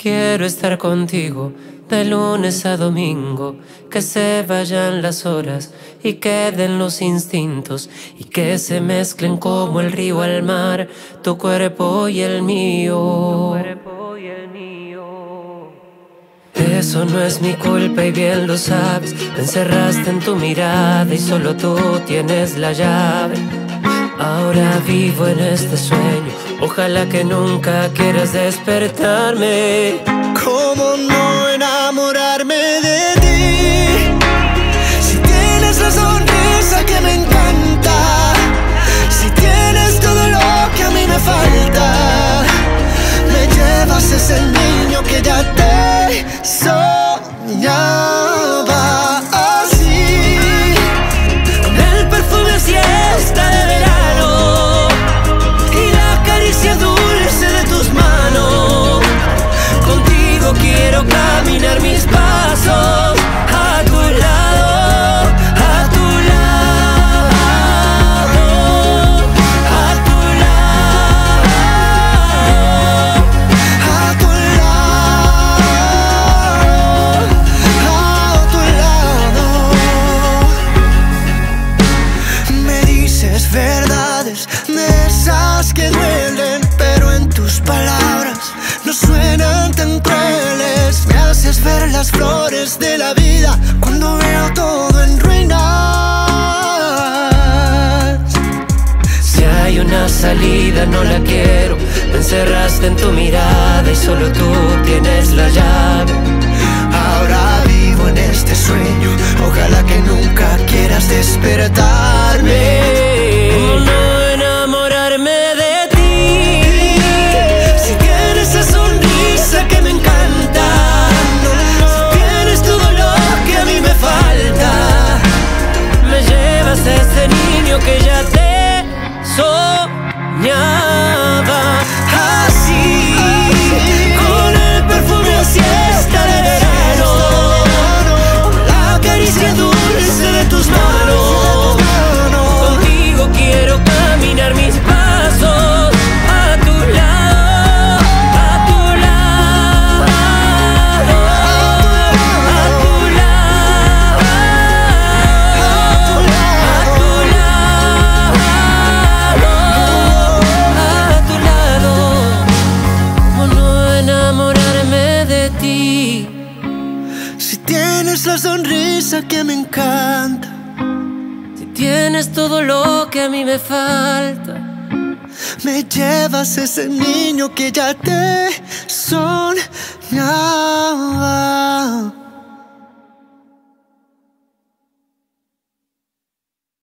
Quiero estar contigo de lunes a domingo, que se vayan las horas y queden los instintos, y que se mezclen como el río al mar, tu cuerpo y el mío. Eso no es mi culpa y bien lo sabes. Me encerraste en tu mirada y solo tú tienes la llave. Ahora vivo en este sueño, ojalá que nunca quieras despertarme. ¿Cómo no enamorarme de ti? Si tienes la sonrisa que me encanta, si tienes todo lo que a mí me falta, me llevas ese niño que ya te soñaba así, con el perfume siesta de verano y la caricia dulce de tus manos. Contigo quiero caminar mis pasos a tu lado, a tu lado, a tu lado, a tu lado, a tu lado. Me dices verdades de esas que duelen, pero en tus palabras no suenan tan crueles. Me haces ver las flores de la vida cuando veo todo en ruinas. Si hay una salida no la quiero, me encerraste en tu mirada y solo tú tienes la llave. Ahora vivo en este sueño, ojalá que nunca quieras despertarme. ¿Cómo no enamorarme de ti? Si tienes esa sonrisa que me encanta, si tienes todo lo que a mí me falta, Me llevas a ese niño que ya te soñaba así, con el perfume a siesta de verano, la caricia dulce de tus manos. Contigo quiero caminar mis pasos a tu lado, a tu lado, a tu lado, a tu lado. ¿Cómo no enamorarme de ti? Si tienes la sonrisa que me encanta, Si tienes todo lo que a mí me falta, me llevas ese niño que ya te soñaba.